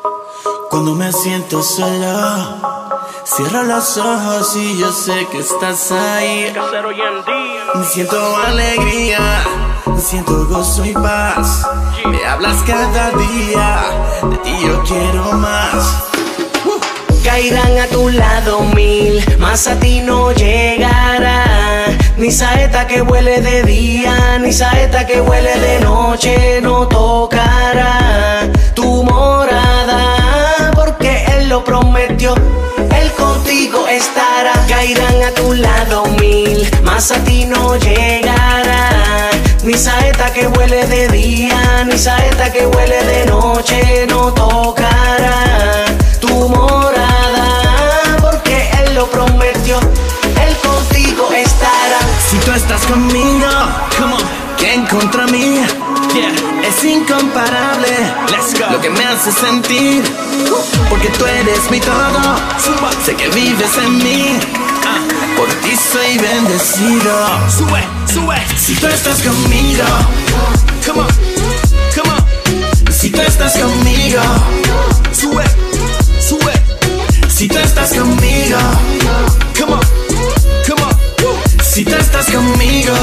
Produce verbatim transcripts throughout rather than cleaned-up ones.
Cuando me siento solo, cierro los ojos y yo sé que estás ahí. Siento alegría, siento gozo y paz. Me hablas cada día, de ti yo quiero más. Caerán a tu lado mil, más a ti no llegará. Ni saeta que huele de día, ni saeta que huele de noche no tocará tu morada, porque Él lo prometió, Él contigo estará. Caerán a tu lado mil, más a ti no llegará. Ni saeta que huele de día, ni saeta que huele de noche no tocará tu morada, porque Él lo prometió, Él contigo estará. Si tú estás conmigo, come on, ¿quién contra mí? Yeah. Es incomparable, let's go. Lo que me hace sentir, uh, porque tú eres mi todo. Sé que vives en mí, uh, por ti soy bendecido. Sube, sube. Si tú estás conmigo, come on, come on. Si tú estás conmigo, sube, sube. Si tú estás conmigo, come on, come on. Si tú estás conmigo,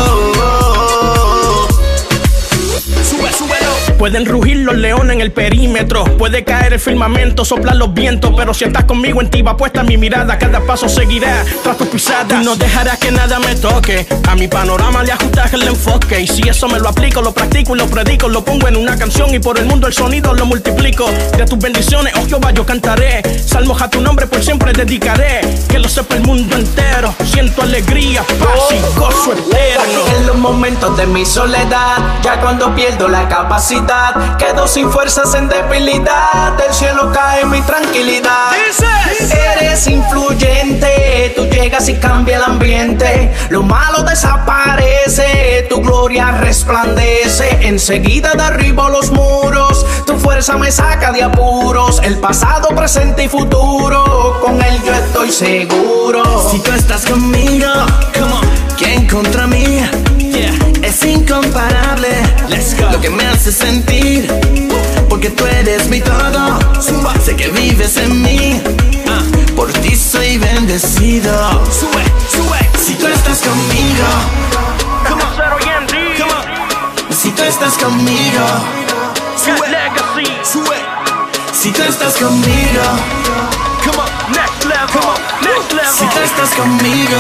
sube, súbelo. Pueden rugir los leones en el perímetro, puede caer el firmamento, soplar los vientos, pero si estás conmigo en ti va puesta mi mirada. Cada paso seguirá tras tus pisadas y no dejarás que nada me toque. A mi panorama le ajustas el enfoque, y si eso me lo aplico, lo practico y lo predico. Lo pongo en una canción y por el mundo el sonido lo multiplico. De tus bendiciones, oh Jehová, yo cantaré salmos a tu nombre, por siempre dedicaré. Que lo sepa el mundo entero, siento alegría, paz y gozo eterno. En los momentos de mi soledad, ya cuando pierdo la capacidad, quedo sin fuerzas en debilidad, del cielo cae mi tranquilidad. Eres influyente, tú llegas y cambia el ambiente. Lo malo desaparece, tu gloria resplandece. Enseguida derribo los muros, tu fuerza me saca de apuros. El pasado, presente y futuro, con él yo estoy seguro. Si tú estás conmigo, come on, ¿quién contra mí? Yeah. Es incomparable, let's go. Lo que me hace sentir, porque tú eres mi todo. Sé que vives en mí, uh, por ti soy bendecido. Sube, sube. Si tú estás conmigo, come on, come on. Si tú estás conmigo, sube, sube. Si tú estás conmigo, come on, next level, come on, next level. Si tú estás conmigo,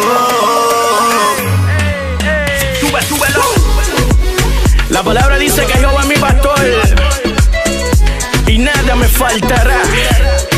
sube, súbelo. La palabra dice que Jehová es mi pastor y nada me faltará.